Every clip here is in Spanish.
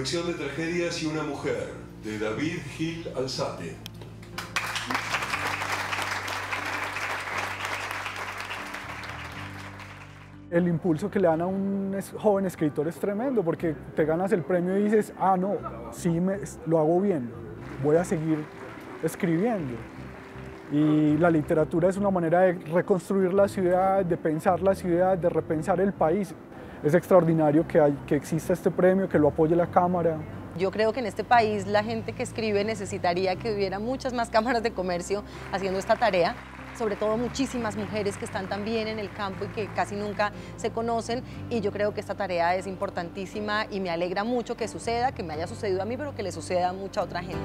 colección de tragedias y una mujer, de David Gil Alzate. El impulso que le dan a un joven escritor es tremendo, porque te ganas el premio y dices, ah, no, sí, lo hago bien, voy a seguir escribiendo. Y la literatura es una manera de reconstruir la ciudad, de pensar la ciudad, de repensar el país. Es extraordinario que exista este premio, que lo apoye la Cámara. Yo creo que en este país la gente que escribe necesitaría que hubiera muchas más cámaras de comercio haciendo esta tarea, sobre todo muchísimas mujeres que están también en el campo y que casi nunca se conocen, y yo creo que esta tarea es importantísima y me alegra mucho que suceda, que me haya sucedido a mí, pero que le suceda a mucha otra gente.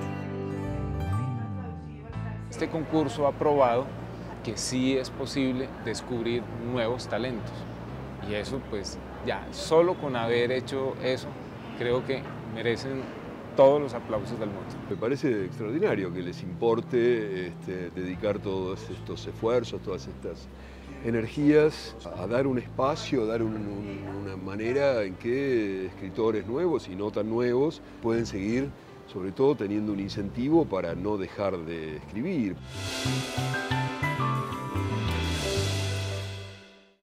Este concurso ha probado que sí es posible descubrir nuevos talentos, y eso pues ya, solo con haber hecho eso, creo que merecen todos los aplausos del mundo. Me parece extraordinario que les importe dedicar todos estos esfuerzos, todas estas energías a dar un espacio, a dar una manera en que escritores nuevos y no tan nuevos pueden seguir, sobre todo teniendo un incentivo para no dejar de escribir.